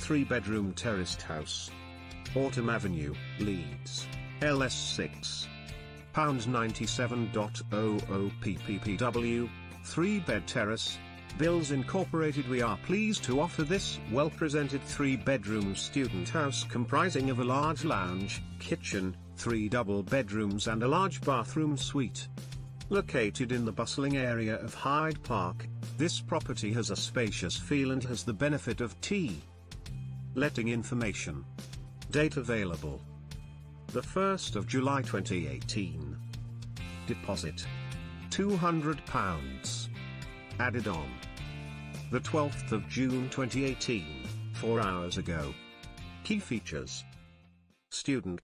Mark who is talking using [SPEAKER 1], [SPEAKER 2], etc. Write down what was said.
[SPEAKER 1] 3-bedroom terraced house. Autumn Avenue, Leeds, LS6. £97.00 PPPW, 3-bed terrace. Bills Incorporated. We are pleased to offer this well-presented 3-bedroom student house comprising of a large lounge, kitchen, 3 double bedrooms and a large bathroom suite. Located in the bustling area of Hyde Park, this property has a spacious feel and has the benefit of letting information. Date available: the 1st of July 2018. Deposit: £200. Added on the 12th of June 2018, 4 hours ago. Key features: student